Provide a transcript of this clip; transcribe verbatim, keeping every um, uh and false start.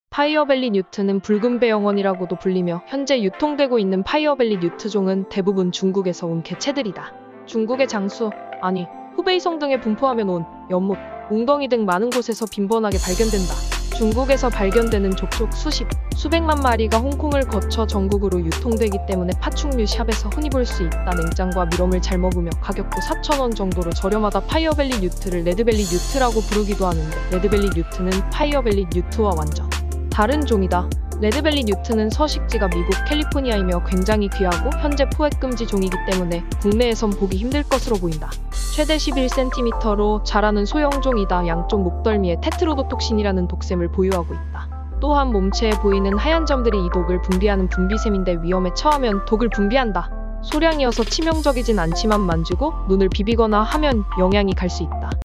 파이어벨리 뉴트는 붉은 배 영혼이라고도 불리며 현재 유통되고 있는 파이어벨리 뉴트종은 대부분 중국에서 온 개체들이다. 중국의 장수, 아니 후베이성 등에 분포하며 놓은 연못, 웅덩이 등 많은 곳에서 빈번하게 발견된다. 중국에서 발견되는 족족 수십, 수백만 마리가 홍콩을 거쳐 전국으로 유통되기 때문에 파충류 샵에서 흔히 볼 수 있다. 냉장과 밀웜을 잘 먹으며 가격도 사천 원 정도로 저렴하다. 파이어벨리 뉴트를 레드벨리 뉴트라고 부르기도 하는데 레드벨리 뉴트는 파이어벨리 뉴트와 완전 다른 종이다. 레드벨리 뉴트는 서식지가 미국 캘리포니아이며 굉장히 귀하고 현재 포획금지 종이기 때문에 국내에선 보기 힘들 것으로 보인다. 최대 십일 센티미터로 자라는 소형종이다. 양쪽 목덜미에 테트로도톡신이라는 독샘을 보유하고 있다. 또한 몸체에 보이는 하얀 점들이 이 독을 분비하는 분비샘인데 위험에 처하면 독을 분비한다. 소량이어서 치명적이진 않지만 만지고 눈을 비비거나 하면 영향이 갈 수 있다.